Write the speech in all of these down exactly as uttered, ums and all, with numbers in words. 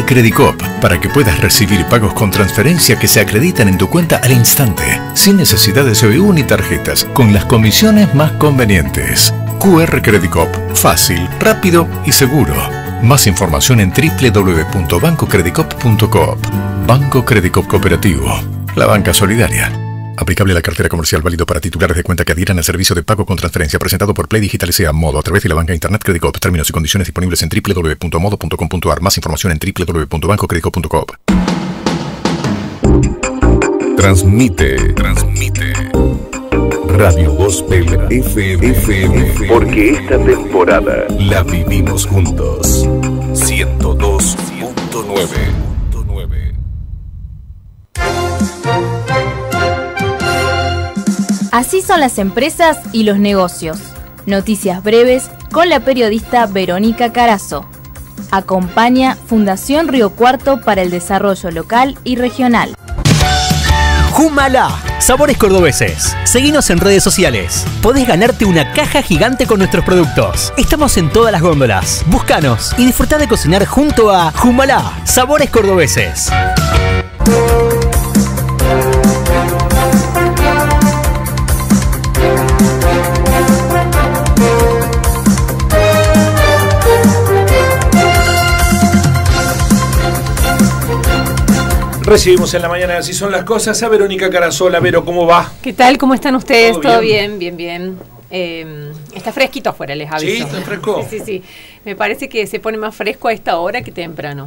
Credicop, para que puedas recibir pagos con transferencia que se acreditan en tu cuenta al instante, sin necesidad de C B U ni tarjetas, con las comisiones más convenientes. Q R Credicop, fácil, rápido y seguro. Más información en doble u doble u doble u punto banco credicop punto coop. Banco Credicop Cooperativo, la banca solidaria. Aplicable a la cartera comercial, válido para titulares de cuenta que adhieran al servicio de pago con transferencia presentado por Play Digital S A Modo a través de la banca Internet Credicop. Términos y condiciones disponibles en doble u doble u doble u punto modo punto com punto a r. Más información en doble u doble u doble u punto banco credicop punto coop. Transmite, transmite Radio Gospel F M, F M, porque esta temporada la vivimos juntos. ciento dos punto nueve. Así son las empresas y los negocios. Noticias breves con la periodista Verónica Carazo. Acompaña Fundación Río Cuarto para el Desarrollo Local y Regional. Jumala, sabores cordobeses. Seguinos en redes sociales. Podés ganarte una caja gigante con nuestros productos. Estamos en todas las góndolas. Búscanos y disfrutá de cocinar junto a Jumala, sabores cordobeses. Recibimos en la mañana, así son las cosas, a Verónica Carazola. Vero, ¿cómo va? ¿Qué tal? ¿Cómo están ustedes? ¿Todo ¿Todo bien? Bien, bien. bien. Eh, está fresquito afuera, les aviso. ¿Sí? ¿Está fresco? Sí, sí, sí. Me parece que se pone más fresco a esta hora que temprano.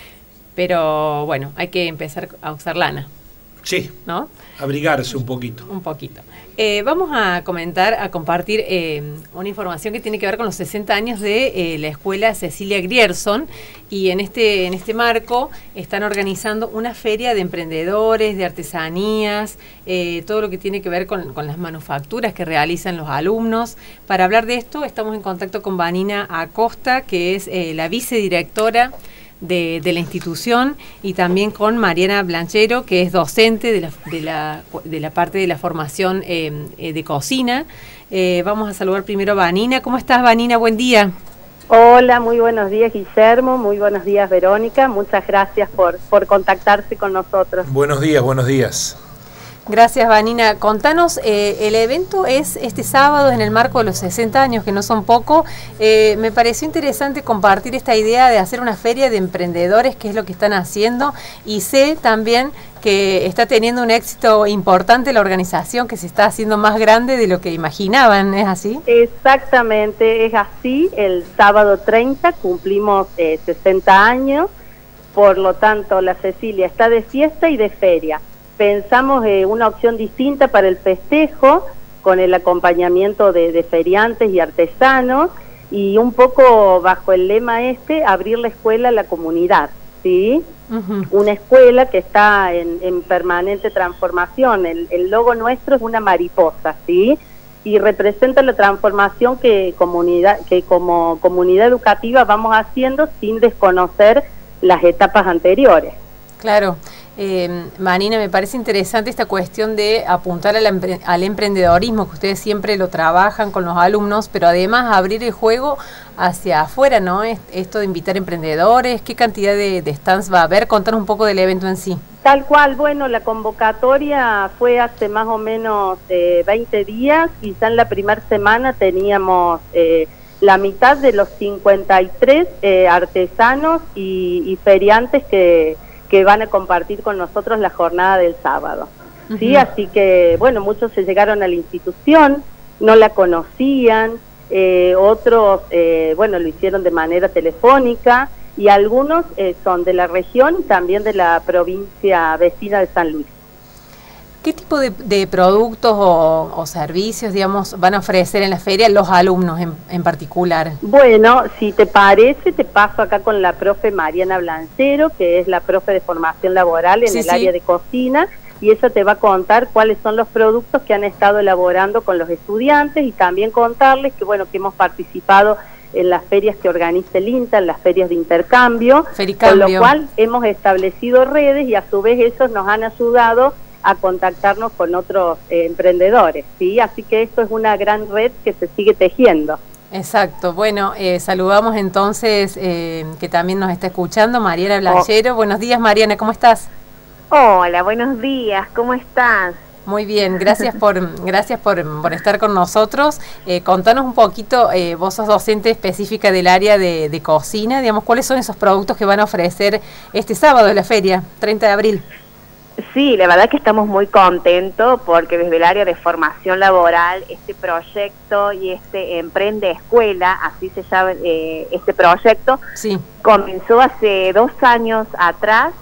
Pero bueno, hay que empezar a usar lana. Sí, ¿no? Abrigarse un poquito. Un poquito. Eh, vamos a comentar, a compartir eh, una información que tiene que ver con los sesenta años de eh, la escuela Cecilia Grierson, y en este, en este marco están organizando una feria de emprendedores, de artesanías, eh, todo lo que tiene que ver con, con las manufacturas que realizan los alumnos. Para hablar de esto estamos en contacto con Vanina Acosta, que es eh, la vicedirectora De, de la institución, y también con Mariana Blanchero, que es docente de la, de la, de la parte de la formación eh, eh, de cocina. Eh, vamos a saludar primero a Vanina. ¿Cómo estás, Vanina? Buen día. Hola, muy buenos días, Guillermo. Muy buenos días, Verónica. Muchas gracias por, por contactarse con nosotros. Buenos días, buenos días. Gracias, Vanina. Contanos, eh, el evento es este sábado en el marco de los sesenta años, que no son poco. Eh, me pareció interesante compartir esta idea de hacer una feria de emprendedores, que es lo que están haciendo, y sé también que está teniendo un éxito importante la organización, que se está haciendo más grande de lo que imaginaban, ¿es así? Exactamente, es así. El sábado treinta cumplimos eh, sesenta años, por lo tanto la Cecilia está de fiesta y de feria. Pensamos eh, una opción distinta para el festejo, con el acompañamiento de, de feriantes y artesanos, y un poco bajo el lema este, abrir la escuela a la comunidad, ¿sí? Uh-huh. Una escuela que está en, en permanente transformación. El, el logo nuestro es una mariposa, ¿sí? Y representa la transformación que, comunidad, que como comunidad educativa vamos haciendo sin desconocer las etapas anteriores. Claro. Eh, Vanina, me parece interesante esta cuestión de apuntar al, empre al emprendedorismo, que ustedes siempre lo trabajan con los alumnos, pero además abrir el juego hacia afuera, ¿no? Esto de invitar emprendedores, ¿qué cantidad de, de stands va a haber? Contanos un poco del evento en sí. Tal cual, bueno, la convocatoria fue hace más o menos eh, veinte días, y ya en la primera semana teníamos eh, la mitad de los cincuenta y tres eh, artesanos y, y feriantes que... que van a compartir con nosotros la jornada del sábado. Uh-huh. ¿Sí? Así que, bueno, muchos se llegaron a la institución, no la conocían, eh, otros, eh, bueno, lo hicieron de manera telefónica, y algunos eh, son de la región y también de la provincia vecina de San Luis. ¿Qué tipo de, de productos o, o servicios, digamos, van a ofrecer en la feria los alumnos en, en particular? Bueno, si te parece, te paso acá con la profe Mariana Blanchero, que es la profe de formación laboral en sí, el sí. área de cocina, y ella te va a contar cuáles son los productos que han estado elaborando con los estudiantes, y también contarles que, bueno, que hemos participado en las ferias que organiza el INTA, en las ferias de intercambio, Fericambio. Con lo cual hemos establecido redes, y a su vez ellos nos han ayudado a contactarnos con otros eh, emprendedores, ¿sí? Así que esto es una gran red que se sigue tejiendo. Exacto. Bueno, eh, saludamos entonces, eh, que también nos está escuchando, Mariana Blayero. Oh. Buenos días, Mariana, ¿cómo estás? Hola, buenos días, ¿cómo estás? Muy bien, gracias por gracias por, por estar con nosotros. Eh, contanos un poquito, eh, vos sos docente específica del área de, de cocina, digamos, ¿cuáles son esos productos que van a ofrecer este sábado en la feria, treinta de abril? Sí, la verdad que estamos muy contentos porque desde el área de formación laboral, este proyecto y este Emprende Escuela, así se llama eh, este proyecto, sí. comenzó hace dos años atrás,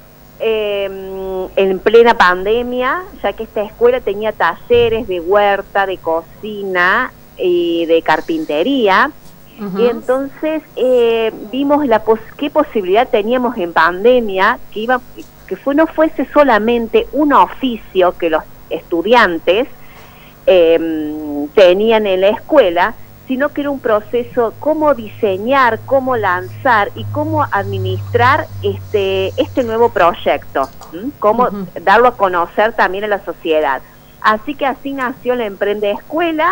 Eh, en plena pandemia, ya que esta escuela tenía talleres de huerta, de cocina y de carpintería. Uh-huh. Y entonces eh, vimos la pos qué posibilidad teníamos en pandemia que iba que fue, no fuese solamente un oficio que los estudiantes eh, tenían en la escuela, sino que era un proceso, cómo diseñar, cómo lanzar y cómo administrar este este nuevo proyecto, ¿m? cómo uh-huh. darlo a conocer también a la sociedad. Así que así nació la Emprende Escuela,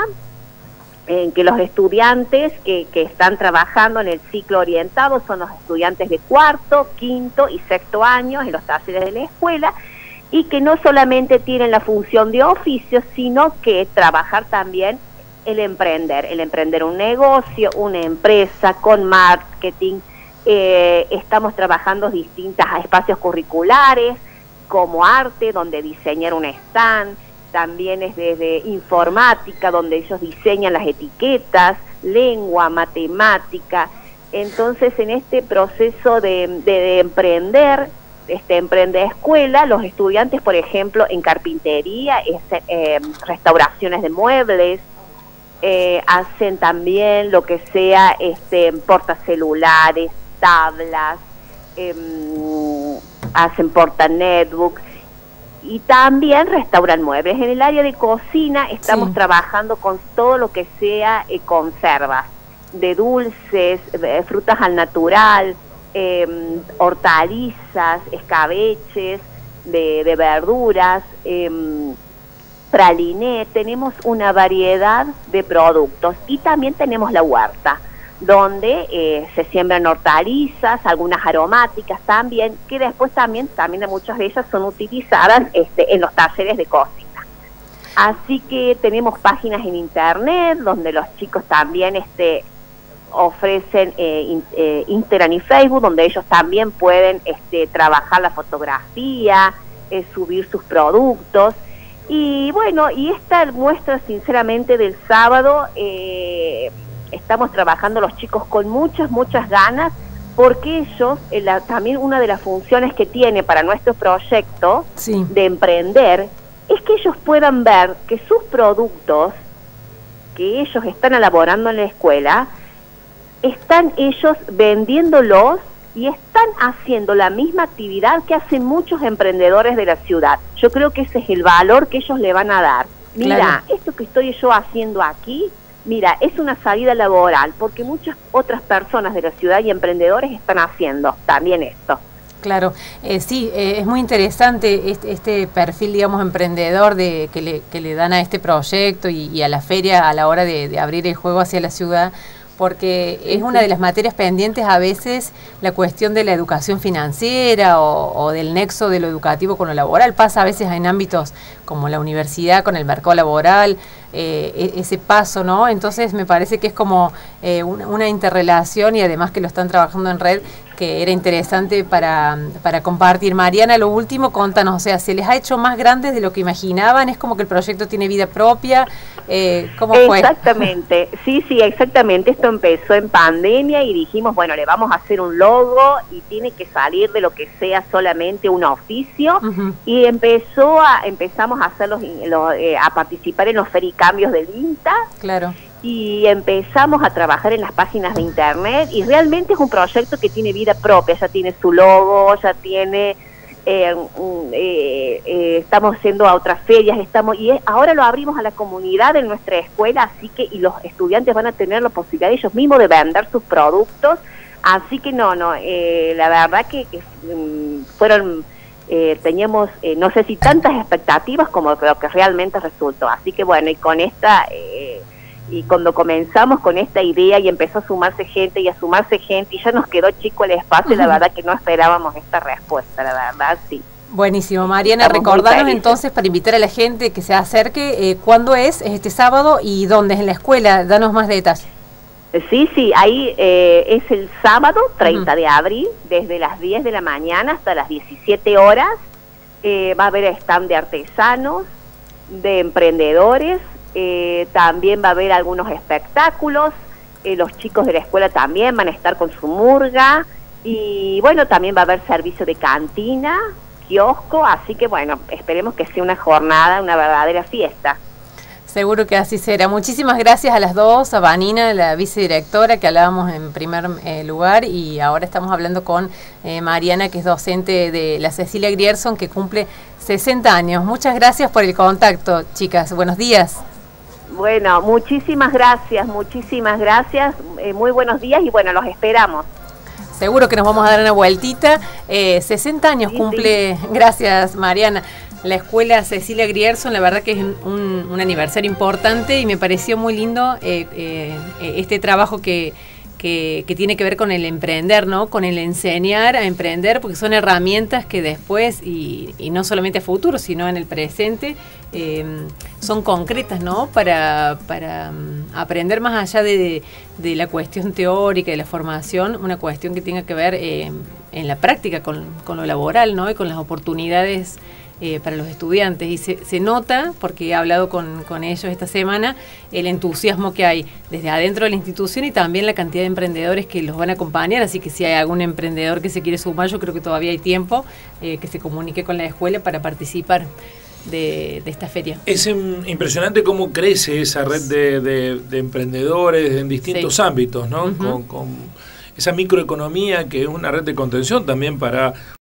en que los estudiantes que, que están trabajando en el ciclo orientado son los estudiantes de cuarto, quinto y sexto años en los talleres de la escuela, y que no solamente tienen la función de oficio, sino que trabajar también el emprender, el emprender un negocio, una empresa con marketing. Eh, estamos trabajando distintos espacios curriculares, como arte, donde diseñar un stand, también es desde informática, donde ellos diseñan las etiquetas, lengua, matemática. Entonces, en este proceso de, de, de emprender, este Emprende Escuela, los estudiantes, por ejemplo, en carpintería, es, eh, restauraciones de muebles, Eh, hacen también lo que sea este portacelulares, tablas, eh, hacen portanetbooks y también restauran muebles. En el área de cocina estamos sí. trabajando con todo lo que sea eh, conservas, de dulces, de frutas al natural, eh, hortalizas, escabeches, de, de verduras, eh, praliné, tenemos una variedad de productos y también tenemos la huerta, donde eh, se siembran hortalizas, algunas aromáticas también, que después también, también muchas de ellas son utilizadas este, en los talleres de cocina. Así que tenemos páginas en internet, donde los chicos también este, ofrecen eh, in, eh, Instagram y Facebook, donde ellos también pueden este, trabajar la fotografía, eh, subir sus productos. Y bueno, y esta muestra sinceramente del sábado, eh, estamos trabajando los chicos con muchas, muchas ganas, porque ellos, eh, la, también una de las funciones que tiene para nuestro proyecto sí. de emprender, es que ellos puedan ver que sus productos, que ellos están elaborando en la escuela, están ellos vendiéndolos y están haciendo la misma actividad que hacen muchos emprendedores de la ciudad. Yo creo que ese es el valor que ellos le van a dar. Mira, claro. esto que estoy yo haciendo aquí, mira, es una salida laboral, porque muchas otras personas de la ciudad y emprendedores están haciendo también esto. Claro, eh, sí, eh, es muy interesante este, este perfil, digamos, emprendedor de que le, que le dan a este proyecto y, y a la feria a la hora de, de abrir el juego hacia la ciudad, porque es una de las materias pendientes a veces la cuestión de la educación financiera o, o del nexo de lo educativo con lo laboral. Pasa a veces en ámbitos como la universidad con el mercado laboral, eh, ese paso, ¿no? Entonces me parece que es como eh, una, una interrelación y además que lo están trabajando en red, que era interesante para, para compartir. Mariana, lo último, contanos, o sea, ¿se les ha hecho más grandes de lo que imaginaban? ¿Es como que el proyecto tiene vida propia? Eh, ¿Cómo fue? Exactamente, sí, sí, exactamente. Esto empezó en pandemia y dijimos, bueno, le vamos a hacer un logo y tiene que salir de lo que sea solamente un oficio. Uh-huh. Y empezó a, empezamos a hacer los, los, eh, a participar en los fericambios del INTA. Claro. Y empezamos a trabajar en las páginas de internet y realmente es un proyecto que tiene vida propia, ya tiene su logo, ya tiene, eh, eh, eh, estamos yendo a otras ferias, estamos y es, ahora lo abrimos a la comunidad en nuestra escuela, así que y los estudiantes van a tener la posibilidad ellos mismos de vender sus productos, así que no, no, eh, la verdad que, que fueron... Eh, teníamos, eh, no sé si tantas expectativas como lo que realmente resultó, así que bueno, y con esta... Eh, Y cuando comenzamos con esta idea y empezó a sumarse gente y a sumarse gente y ya nos quedó chico el espacio, la verdad que no esperábamos esta respuesta, la verdad, sí. Buenísimo, Mariana, Estamos recordanos entonces para invitar a la gente que se acerque, eh, ¿cuándo es? ¿Es este sábado y dónde? ¿Es en la escuela? Danos más detalles. Sí, sí, ahí eh, es el sábado treinta de abril, desde las diez de la mañana hasta las diecisiete horas, eh, va a haber stand de artesanos, de emprendedores, eh, también va a haber algunos espectáculos, eh, los chicos de la escuela también van a estar con su murga, y bueno, también va a haber servicio de cantina, kiosco, así que bueno, esperemos que sea una jornada, una verdadera fiesta. Seguro que así será. Muchísimas gracias a las dos, a Vanina, la vicedirectora, que hablábamos en primer eh, lugar, y ahora estamos hablando con eh, Mariana, que es docente de la Cecilia Grierson, que cumple sesenta años. Muchas gracias por el contacto, chicas. Buenos días. Bueno, muchísimas gracias, muchísimas gracias, eh, muy buenos días y bueno, los esperamos. Seguro que nos vamos a dar una vueltita. Eh, sesenta años sí, cumple, sí. Gracias Mariana, la escuela Cecilia Grierson. La verdad que es un, un aniversario importante y me pareció muy lindo eh, eh, este trabajo que, que, que tiene que ver con el emprender, ¿no? Con el enseñar a emprender, porque son herramientas que después, y, y no solamente a futuro, sino en el presente, eh, son concretas, ¿no? Para, para um, aprender más allá de, de, de la cuestión teórica, de la formación, una cuestión que tenga que ver eh, en la práctica con, con lo laboral, ¿no? Y con las oportunidades Eh, para los estudiantes, y se, se nota, porque he hablado con, con ellos esta semana, el entusiasmo que hay desde adentro de la institución y también la cantidad de emprendedores que los van a acompañar, así que si hay algún emprendedor que se quiere sumar, yo creo que todavía hay tiempo, eh, que se comunique con la escuela para participar de, de esta feria. Es um, impresionante cómo crece esa red de, de, de emprendedores en distintos sí. ámbitos, ¿no? Uh-huh. con, con esa microeconomía que es una red de contención también para